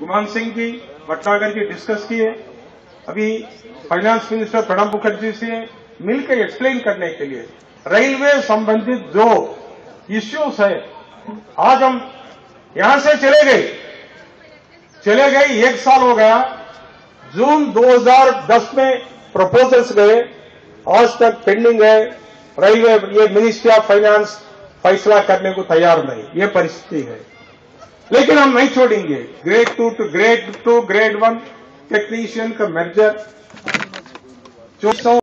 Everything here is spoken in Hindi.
गुमान सिंह जी भटनागर की डिस्कस की है। अभी फाइनेंस मिनिस्टर प्रणब मुखर्जी से मिलकर एक्सप्लेन करने के लिए रेलवे संबंधित जो इश्यूज है, आज हम यहां से चले गए 1 साल हो गया। जून 2010 में प्रपोजल्स गए, आज तक पेंडिंग है। रेलवे ये मिनिस्ट्री ऑफ फाइनेंस फैसला करने को तैयार नहीं, ये परिस्थिति है। लेकिन हम नहीं छोड़ेंगे। ग्रेड 2 टू ग्रेड 1 टेक्नीशियन का मर्जर